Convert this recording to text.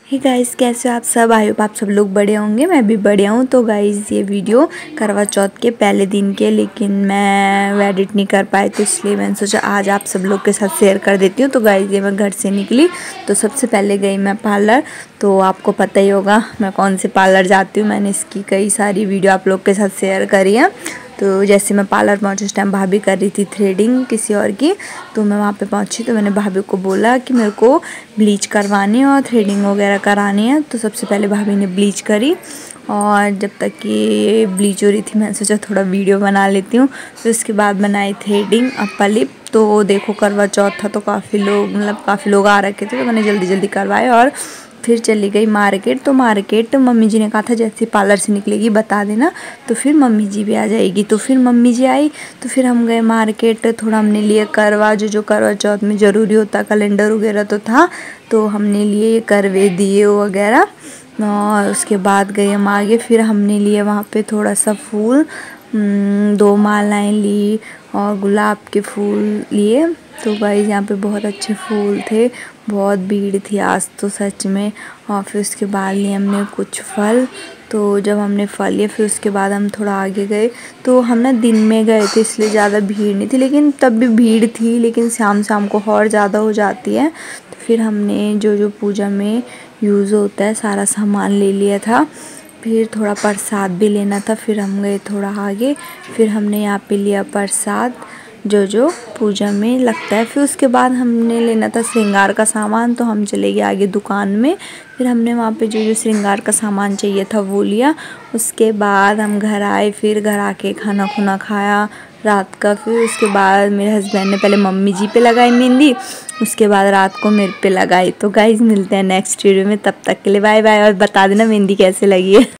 Hey guys, कैसे हो आप सब। आई होप आप सब लोग बढ़िया होंगे, मैं भी बढ़िया हूँ। तो गाइस ये वीडियो करवा चौथ के पहले दिन के, लेकिन मैं एडिट नहीं कर पाई, तो इसलिए मैंने सोचा आज आप सब लोग के साथ शेयर कर देती हूँ। तो गाइस ये मैं घर से निकली तो सबसे पहले गई मैं पार्लर। तो आपको पता ही होगा मैं कौन से पार्लर जाती हूँ, मैंने इसकी कई सारी वीडियो आप लोग के साथ शेयर करी है। तो जैसे मैं पार्लर पहुंची उस टाइम भाभी कर रही थी थ्रेडिंग किसी और की। तो मैं वहाँ पे पहुंची तो मैंने भाभी को बोला कि मेरे को ब्लीच करवानी है और थ्रेडिंग वगैरह करानी है। तो सबसे पहले भाभी ने ब्लीच करी, और जब तक ये ब्लीच हो रही थी मैंने सोचा थोड़ा वीडियो बना लेती हूँ। फिर उसके बाद बनाई थ्रेडिंग, अपर लिप। तो देखो करवा चौथ था तो काफ़ी लोग आ रखे थे, तो मैंने जल्दी जल्दी करवाए और फिर चली गई मार्केट। तो मार्केट मम्मी जी ने कहा था जैसे पार्लर से निकलेगी बता देना, तो फिर मम्मी जी भी आ जाएगी। तो फिर मम्मी जी आई तो फिर हम गए मार्केट। थोड़ा हमने लिए करवा, जो करवा चौथ में ज़रूरी होता, कैलेंडर वगैरह तो था, तो हमने लिए करवे दिए वगैरह। और उसके बाद गए हम आगे, फिर हमने लिए वहाँ पे थोड़ा सा फूल, 2 मालाएँ ली और गुलाब के फूल लिए। तो गाइस यहाँ पे बहुत अच्छे फूल थे, बहुत भीड़ थी आज तो सच में। और फिर उसके बाद लिए हमने कुछ फल। तो जब हमने फल लिए फिर उसके बाद हम थोड़ा आगे गए। तो हम ना दिन में गए थे इसलिए ज़्यादा भीड़ नहीं थी, लेकिन तब भी भीड़ थी, लेकिन शाम को और ज़्यादा हो जाती है। तो फिर हमने जो पूजा में यूज़ होता है सारा सामान ले लिया था। फिर थोड़ा प्रसाद भी लेना था, फिर हम गए थोड़ा आगे, फिर हमने यहाँ पे लिया प्रसाद जो पूजा में लगता है। फिर उसके बाद हमने लेना था श्रृंगार का सामान, तो हम चले गए आगे दुकान में। फिर हमने वहाँ पे जो श्रृंगार का सामान चाहिए था वो लिया। उसके बाद हम घर आए, फिर घर आके खाना खुना खाया रात का। फिर उसके बाद मेरे हस्बैंड ने पहले मम्मी जी पे लगाई मेहंदी, उसके बाद रात को मेरे पे लगाई। तो गाइस मिलते हैं नेक्स्ट वीडियो में, तब तक के लिए बाय बाय, और बता देना मेहंदी कैसे लगी है।